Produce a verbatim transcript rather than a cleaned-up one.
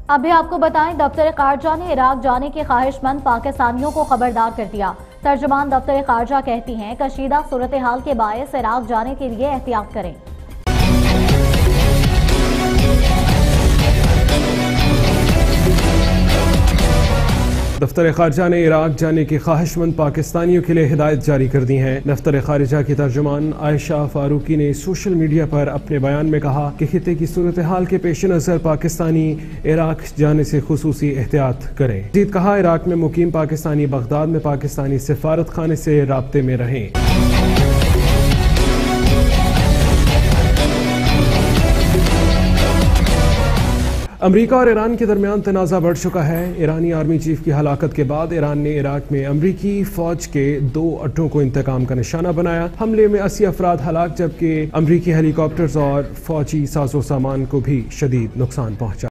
अभी आपको बताएं, दफ्तर खारजा ने इराक जाने के ख्वाहिशमंद पाकिस्तानियों को खबरदार कर दिया। तर्जुमान दफ्तर खारजा कहती हैं, कशीदा सूरत हाल के बायस इराक जाने के लिए एहतियात करें। दफ्तर खारजा ने इराक जाने के ख्वाहिशमंद पाकिस्तानियों के लिए हिदायत जारी कर दी है। दफ्तर खारजा की तर्जुमान आयशा फारूकी ने सोशल मीडिया पर अपने बयान में कहा कि खिते की सूरत हाल के पेश नज़र पाकिस्तानी इराक जाने से खुसूसी एहतियात करें। मज़ीद कहा, इराक में मुकीम पाकिस्तानी बगदाद में पाकिस्तानी सिफारत खाने से राब्ते में रहें। अमरीका और ईरान के दरमियान तनाज़ा बढ़ चुका है। ईरानी आर्मी चीफ की हलाकत के बाद ईरान ने इराक में अमरीकी फौज के दो अड्डों को इंतकाम का निशाना बनाया। हमले में अस्सी अफराद हलाक, जबकि अमरीकी हेलीकॉप्टर्स और फौजी साजो सामान को भी शदीद नुकसान पहुंचा।